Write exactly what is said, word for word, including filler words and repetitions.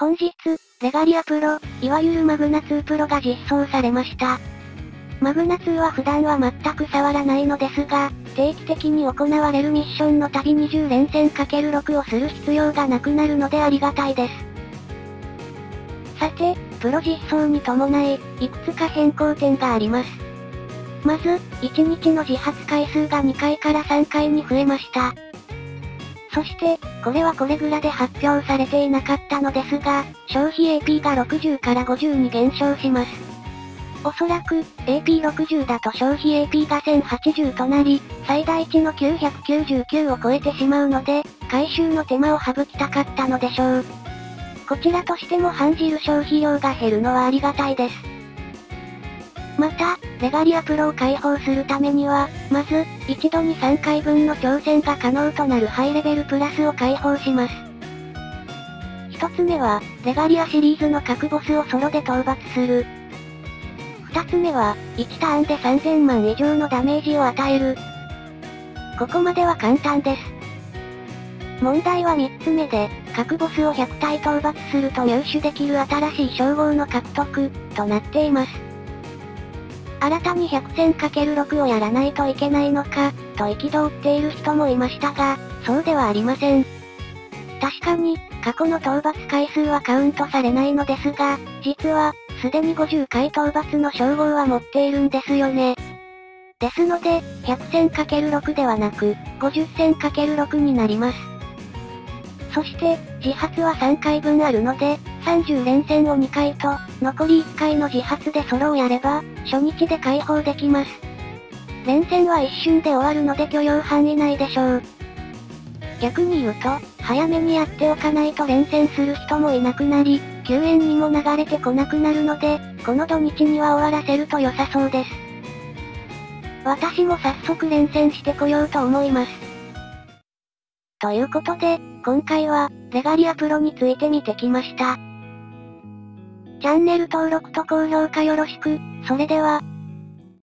本日、レガリアプロ、いわゆるマグナツープロが実装されました。マグナツーは普段は全く触らないのですが、定期的に行われるミッションのたびにじゅう連戦 かけるろく をする必要がなくなるのでありがたいです。さて、プロ実装に伴い、いくつか変更点があります。まず、いちにちの自発回数がにかいからさんかいに増えました。そして、これはコレグラで発表されていなかったのですが、消費 エーピー がろくじゅうからごじゅうに減少します。おそらく、エーピーろくじゅう だと消費 エーピー がせんはちじゅうとなり、最大値のきゅうひゃくきゅうじゅうきゅうを超えてしまうので、回収の手間を省きたかったのでしょう。こちらとしても半汁消費量が減るのはありがたいです。また、レガリアプロを解放するためには、まず、一度にさんかいぶんの挑戦が可能となるハイレベルプラスを解放します。一つ目は、レガリアシリーズの各ボスをソロで討伐する。二つ目は、いちターンでさんぜんまん以上のダメージを与える。ここまでは簡単です。問題は三つ目で、各ボスをひゃくたい討伐すると入手できる新しい称号の獲得、となっています。新たにひゃく戦 かけるろく をやらないといけないのか、と憤っている人もいましたが、そうではありません。確かに、過去の討伐回数はカウントされないのですが、実は、すでにごじゅっかい討伐の称号は持っているんですよね。ですので、ひゃく戦 かけるろく ではなく、ごじゅっ戦 かけるろく になります。そして、自発はさんかいぶんあるので、さんじゅう連戦をにかいと、残りいっかいの自発でソロをやれば、初日で解放できます。連戦は一瞬で終わるので許容範囲内でしょう。逆に言うと、早めにやっておかないと連戦する人もいなくなり、救援にも流れてこなくなるので、この土日には終わらせると良さそうです。私も早速連戦してこようと思います。ということで、今回は、レガリアプロについて見てきました。チャンネル登録と高評価よろしく、それでは、